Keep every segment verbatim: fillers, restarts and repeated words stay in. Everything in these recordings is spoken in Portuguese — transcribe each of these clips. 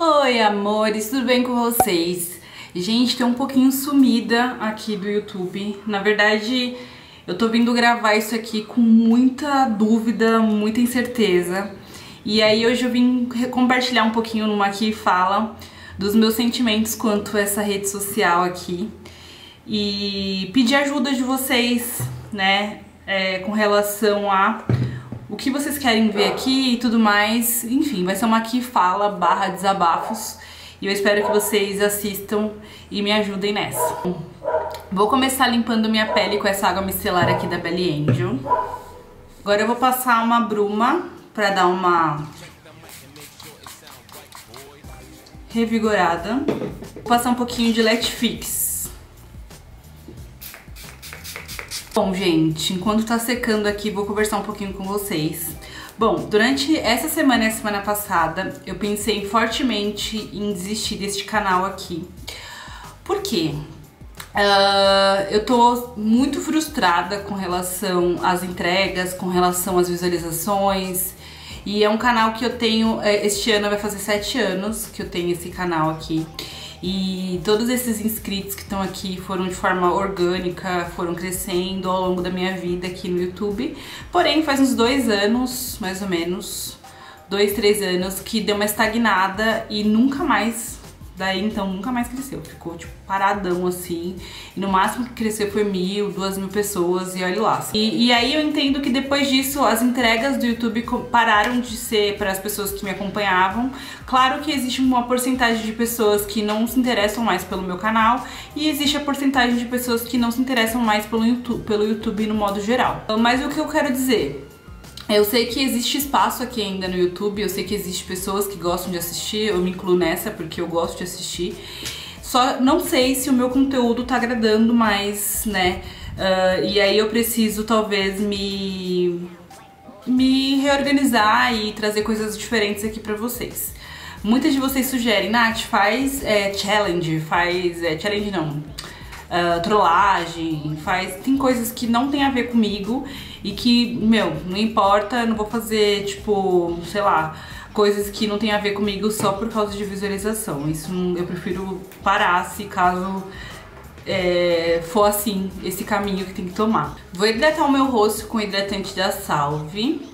Oi, amores, tudo bem com vocês? Gente, tô um pouquinho sumida aqui do YouTube. Na verdade, eu tô vindo gravar isso aqui com muita dúvida, muita incerteza. E aí hoje eu vim compartilhar um pouquinho numa que fala dos meus sentimentos quanto a essa rede social aqui. E pedir ajuda de vocês, né, é, com relação a o que vocês querem ver aqui e tudo mais. Enfim, vai ser uma que fala barra desabafos. E eu espero que vocês assistam e me ajudem nessa. Vou começar limpando minha pele com essa água micelar aqui da Belly Angel. Agora eu vou passar uma bruma pra dar uma revigorada. Vou passar um pouquinho de Let Fix. Bom, gente, enquanto tá secando aqui, vou conversar um pouquinho com vocês. Bom, durante essa semana e a semana passada, eu pensei fortemente em desistir deste canal aqui. Por quê? Uh, eu tô muito frustrada com relação às entregas, com relação às visualizações. E é um canal que eu tenho, este ano vai fazer sete anos que eu tenho esse canal aqui. E todos esses inscritos que estão aqui foram de forma orgânica, foram crescendo ao longo da minha vida aqui no YouTube. Porém, faz uns dois anos, mais ou menos, dois, três anos, que deu uma estagnada e nunca mais, daí então nunca mais cresceu. Ficou tipo paradão assim, e no máximo que cresceu foi mil, duas mil pessoas e olha lá. E, e aí eu entendo que depois disso as entregas do YouTube pararam de ser para as pessoas que me acompanhavam. Claro que existe uma porcentagem de pessoas que não se interessam mais pelo meu canal e existe a porcentagem de pessoas que não se interessam mais pelo YouTube, pelo YouTube no modo geral. Mas o que eu quero dizer? Eu sei que existe espaço aqui ainda no YouTube, eu sei que existe pessoas que gostam de assistir, eu me incluo nessa porque eu gosto de assistir. Só não sei se o meu conteúdo tá agradando mais, né? Uh, e aí eu preciso talvez me, me reorganizar e trazer coisas diferentes aqui pra vocês. Muitas de vocês sugerem, Nath, faz é, challenge, faz... É, challenge não... Uh, trollagem, faz... Tem coisas que não tem a ver comigo e que, meu, não importa, não vou fazer, tipo, sei lá, coisas que não tem a ver comigo só por causa de visualização. Isso eu prefiro parar se caso é, for assim, esse caminho que tem que tomar. Vou hidratar o meu rosto com o hidratante da Salve.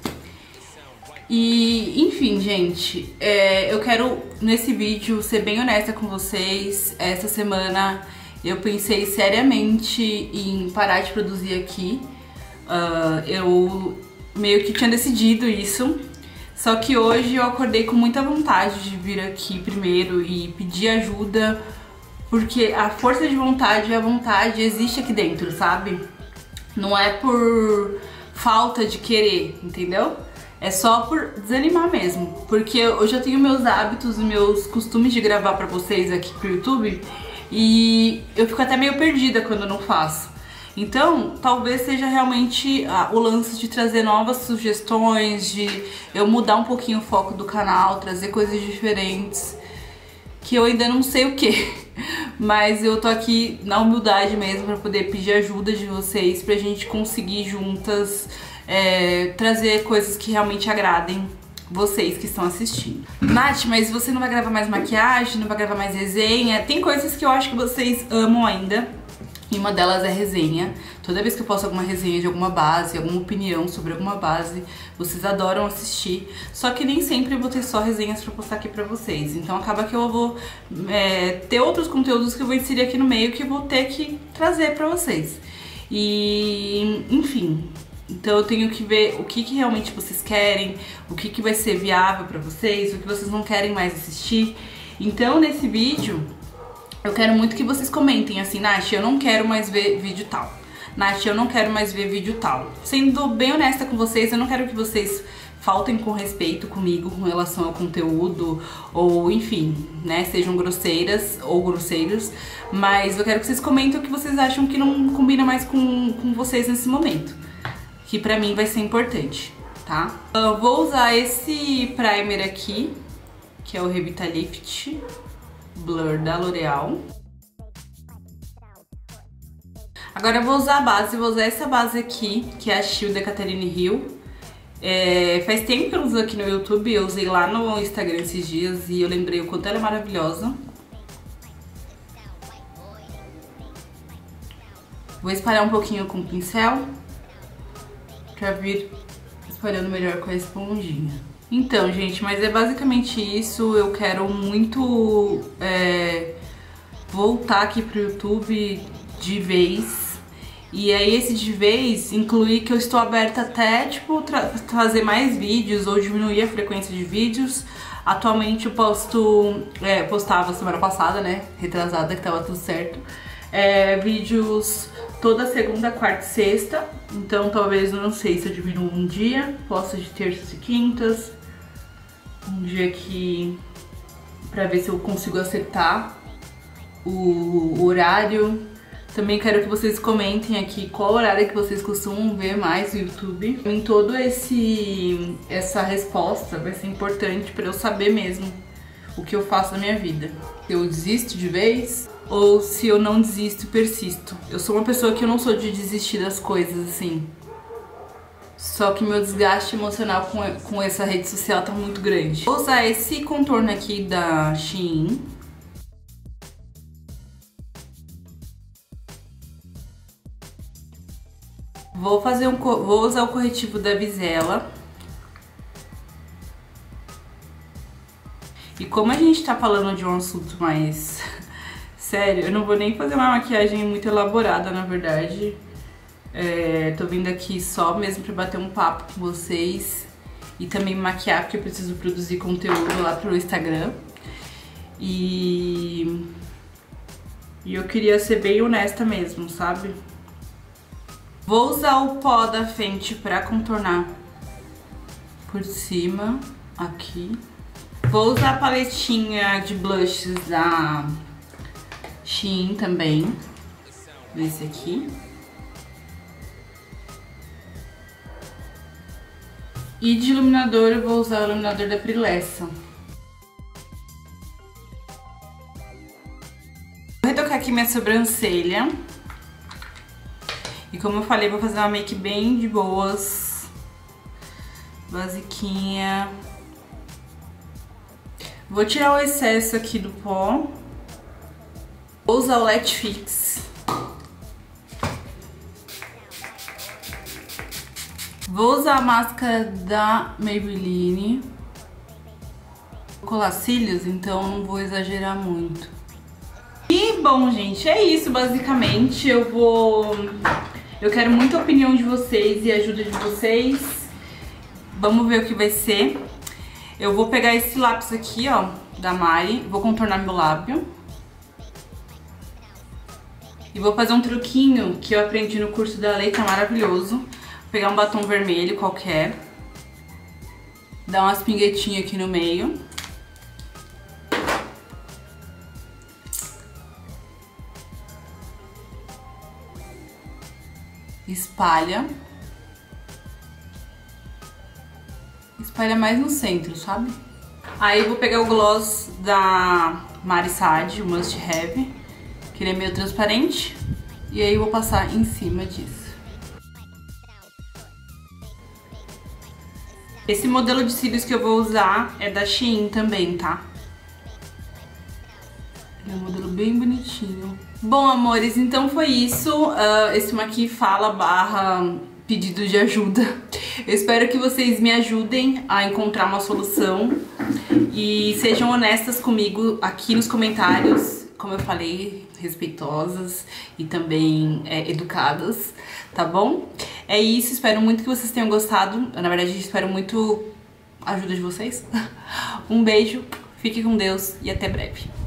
E, enfim, gente, é, eu quero, nesse vídeo, ser bem honesta com vocês. Essa semana eu pensei seriamente em parar de produzir aqui. Uh, eu meio que tinha decidido isso. Só que hoje eu acordei com muita vontade de vir aqui primeiro e pedir ajuda, porque a força de vontade e a vontade existe aqui dentro, sabe? Não é por falta de querer, entendeu? É só por desanimar mesmo. Porque eu já tenho meus hábitos e meus costumes de gravar pra vocês aqui pro YouTube. E eu fico até meio perdida quando eu não faço. Então, talvez seja realmente ah, o lance de trazer novas sugestões, de eu mudar um pouquinho o foco do canal, trazer coisas diferentes, que eu ainda não sei o que. Mas eu tô aqui na humildade mesmo pra poder pedir ajuda de vocês, pra gente conseguir juntas é, trazer coisas que realmente agradem vocês que estão assistindo. Nath, mas você não vai gravar mais maquiagem, não vai gravar mais resenha? Tem coisas que eu acho que vocês amam ainda, e uma delas é resenha. Toda vez que eu posto alguma resenha de alguma base, alguma opinião sobre alguma base, vocês adoram assistir. Só que nem sempre eu vou ter só resenhas pra postar aqui pra vocês. Então acaba que eu vou é, ter outros conteúdos que eu vou inserir aqui no meio que eu vou ter que trazer pra vocês. E, enfim... Então eu tenho que ver o que, que realmente vocês querem, o que, que vai ser viável pra vocês, o que vocês não querem mais assistir. Então nesse vídeo eu quero muito que vocês comentem assim, Nath, eu não quero mais ver vídeo tal. Nath, eu não quero mais ver vídeo tal. Sendo bem honesta com vocês, eu não quero que vocês faltem com respeito comigo com relação ao conteúdo, ou enfim, né, sejam grosseiras ou grosseiros, mas eu quero que vocês comentem o que vocês acham que não combina mais com, com vocês nesse momento, que pra mim vai ser importante, tá? Eu vou usar esse primer aqui, que é o Revitalift Blur da L'Oreal. Agora eu vou usar a base, vou usar essa base aqui, que é a Shield da Catherine Hill. É, faz tempo que eu uso aqui no YouTube, eu usei lá no Instagram esses dias e eu lembrei o quanto ela é maravilhosa. Vou espalhar um pouquinho com o pincel pra vir espalhando melhor com a esponjinha. Então, gente, mas é basicamente isso. Eu quero muito é, voltar aqui pro YouTube de vez. E aí esse de vez inclui que eu estou aberta até, tipo, tra trazer mais vídeos ou diminuir a frequência de vídeos. Atualmente eu posto, é, postava semana passada, né, retrasada, que tava tudo certo, é, vídeos toda segunda, quarta e sexta. Então talvez, não sei se eu diminuo um dia, posto de terças e quintas. Um dia aqui pra ver se eu consigo acertar o, o horário. Também quero que vocês comentem aqui qual horário que vocês costumam ver mais no YouTube. Em todo esse essa resposta vai ser importante para eu saber mesmo o que eu faço na minha vida. Se eu desisto de vez ou se eu não desisto e persisto. Eu sou uma pessoa que eu não sou de desistir das coisas assim. Só que meu desgaste emocional com, com essa rede social tá muito grande. Vou usar esse contorno aqui da Shein. Vou fazer um, vou usar o corretivo da Vizela. E como a gente tá falando de um assunto mais sério, eu não vou nem fazer uma maquiagem muito elaborada, na verdade. É, tô vindo aqui só mesmo pra bater um papo com vocês e também me maquiar, porque eu preciso produzir conteúdo lá pro Instagram. E, e eu queria ser bem honesta mesmo, sabe? Vou usar o pó da Fenty pra contornar por cima, aqui. Vou usar a paletinha de blushes da Shein também, desse aqui. E de iluminador eu vou usar o iluminador da Prilessa. Vou retocar aqui minha sobrancelha. E como eu falei, vou fazer uma make bem de boas, basiquinha. Vou tirar o excesso aqui do pó. Vou usar o Let Fix. Vou usar a máscara da Maybelline. Vou colar cílios, então não vou exagerar muito. E bom, gente, é isso basicamente. Eu vou... Eu quero muita opinião de vocês e ajuda de vocês. Vamos ver o que vai ser. Eu vou pegar esse lápis aqui, ó, da Mari. Vou contornar meu lábio. E vou fazer um truquinho que eu aprendi no curso da Lei, que é maravilhoso. Vou pegar um batom vermelho qualquer. Dar umas pinguetinhas aqui no meio. Espalha. Espalha mais no centro, sabe? Aí eu vou pegar o gloss da Mari Sade, o Must Have, que ele é meio transparente. E aí eu vou passar em cima disso. Esse modelo de cílios que eu vou usar é da Shein também, tá? Ele é um modelo bem bonitinho. Bom, amores, então foi isso. Uh, esse aqui fala barra pedido de ajuda. Eu espero que vocês me ajudem a encontrar uma solução e sejam honestas comigo aqui nos comentários, como eu falei, respeitosas e também é, educadas, tá bom? É isso, espero muito que vocês tenham gostado. Na verdade, espero muito a ajuda de vocês. Um beijo, fique com Deus e até breve.